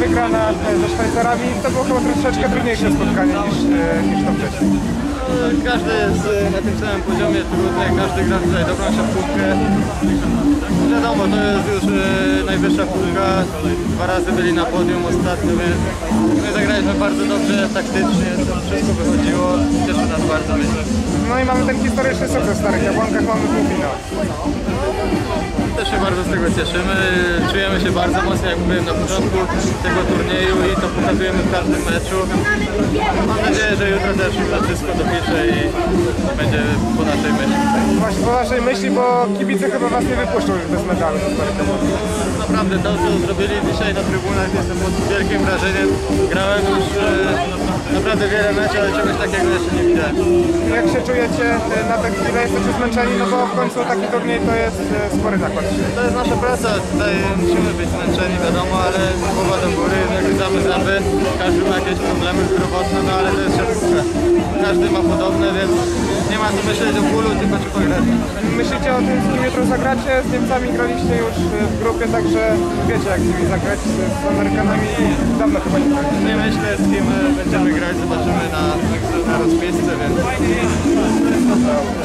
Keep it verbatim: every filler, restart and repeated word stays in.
wygrana ze Szwajcarami. To było chyba troszeczkę trudniejsze spotkanie niż, niż to wcześniej. Każdy jest na tym samym poziomie trudny, każdy gra tutaj dobrą siatkówkę. Wiadomo, to jest już najwyższa półka, dwa razy byli na podium ostatnio, więc my zagraliśmy bardzo dobrze, taktycznie, to wszystko wychodziło, cieszy nas bardzo, myślę. No i mamy ten historyczny sukces w Starych Jabłonkach, mamy półfinał. Też się bardzo z tego cieszymy, czujemy się bardzo mocno, jak mówiłem na początku tego turnieju i to pokazujemy w każdym meczu. Mam nadzieję, że jutro też wszystko dopisze i będzie po naszej myśli. Właśnie po naszej myśli, bo kibice chyba was nie wypuszczą już bez medalu. Naprawdę to, co zrobili dzisiaj na trybunach, jestem pod wielkim wrażeniem. Grałem już e, naprawdę wiele meczów, ale czegoś takiego jeszcze nie widziałem. Jak się czujecie na tę chwilę? Jesteście zmęczeni, no bo w końcu taki turniej to jest spory zakład. To jest nasza praca, tutaj musimy być zmęczeni, wiadomo, ale głowa do góry, zagryzamy zęby, każdy ma jakieś problemy zdrowotne, no ale to jest siatkówka. Każdy ma podobne, więc nie ma co myśleć o bólu, tylko trzeba grać. Myślicie o tym, z kim jutro zagracie? Z Niemcami graliście już w grupie, także wiecie, jak z nimi zagrać. Z Amerykanami dawno chyba nie graliście. Nie myślę, z kim będziemy grać, zobaczymy na, na rozpisce, więc...